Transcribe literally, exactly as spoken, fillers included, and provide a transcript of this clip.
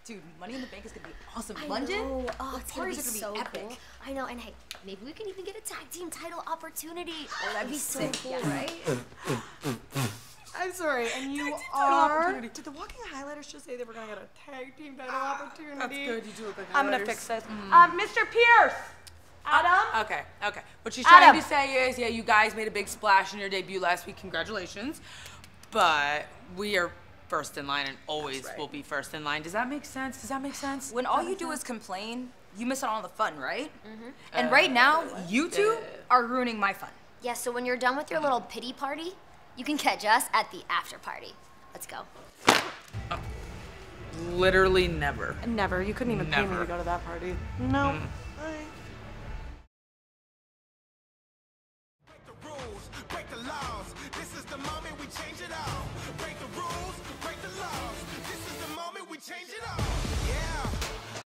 Dude, Money in the Bank is gonna be awesome. I London? know. Oh, the it's gonna be, parties are so gonna be cool. epic. I know, and hey, maybe we can even get a tag team title opportunity. Oh, that'd be so sick, cool, yeah. right? I'm sorry, and you are... Did the Walking Highlighters just say they were gonna get a tag team title opportunity? That's good, you do look like I'm gonna highlighters. fix this. Uh, Mister Pierce! Adam? Okay, okay. What she's trying Adam. to say is, yeah, you guys made a big splash in your debut last week. Congratulations. But we are first in line and always right. will be first in line. Does that make sense? Does that make sense? When all you do is complain, you miss out on the fun, right? Mm-hmm. And Uh, right now, you two uh, are ruining my fun. Yeah, so when you're done with your little pity party, you can catch us at the after party. Let's go. Literally never. Never. You couldn't even pay me Never. to go to that party. No. Mm. Break the rules, break the laws. This is the moment we change it all. Break the rules, break the laws. This is the moment we change it all.